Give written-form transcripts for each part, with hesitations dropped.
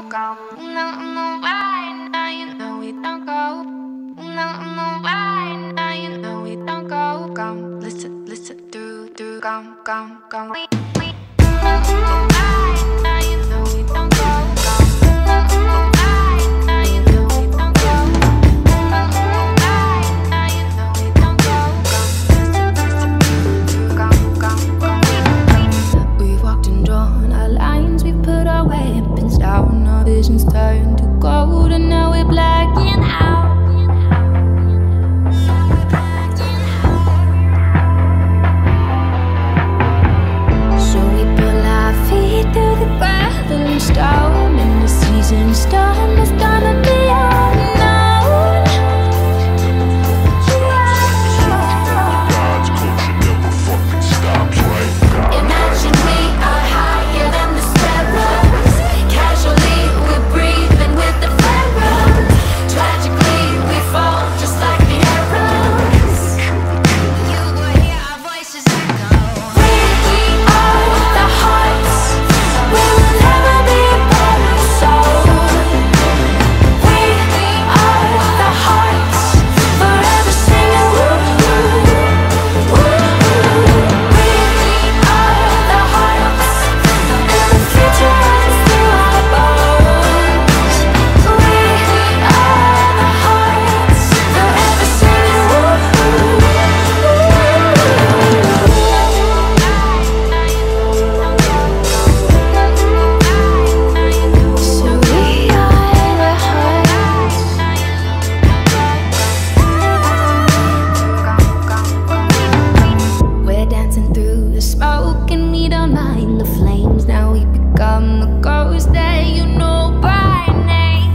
go. No, right now you know we don't go. No, right now you know we don't go. Go, listen, do, go, go. No, right now you know we don't go. Go, right now you know we don't go. Right now you know we don't go. Go, listen, go. We've walked and drawn our lines, we've put our weapons down, our visions turned to gold, and now we're blacking out. So we pull our feet through the gravel and stone, and the season's storm is gonna be unknown. God's culture never fucking stops, right? Imagine we are higher than the sparrows. Casually we're breathing with the pharaohs. Tragically we fall just like the arrows. You will hear our voices echo. We are the hearts. We will never be better sold. We are the hearts, forever singing woo woo. We are the hearts, and the future runs through our bones. We are the hearts, forever singing woo woo. So we are the hearts. We're dancing through the smoke and we don't mind the flames. Now we become the ghost that you know by name.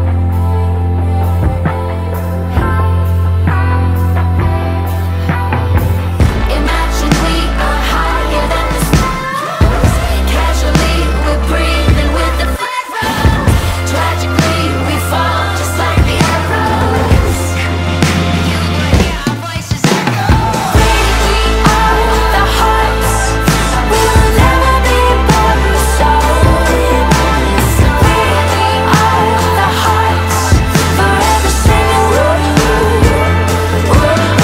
Imagine we are higher than the stars. Casually we're breathing with the pharaohs. Tragically we fall just like the arrows. You will hear our voices echo. We are the hearts. We will never be better sold. We are the hearts, forever singing woo woo. We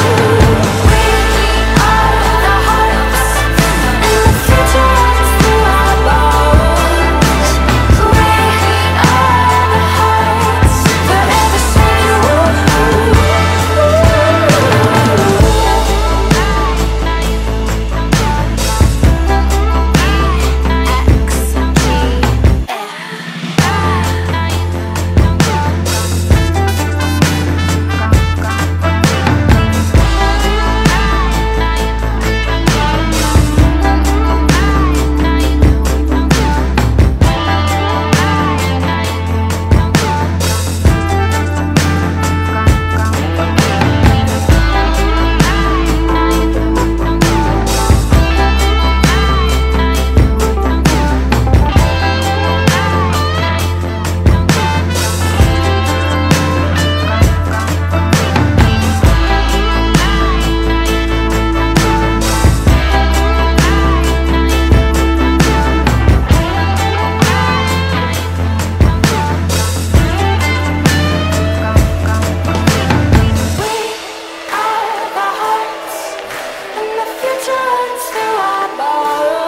are the hearts, and the future runs through our bones. We are the hearts, forever singing woo woo.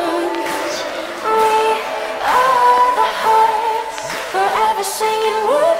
Singing woo.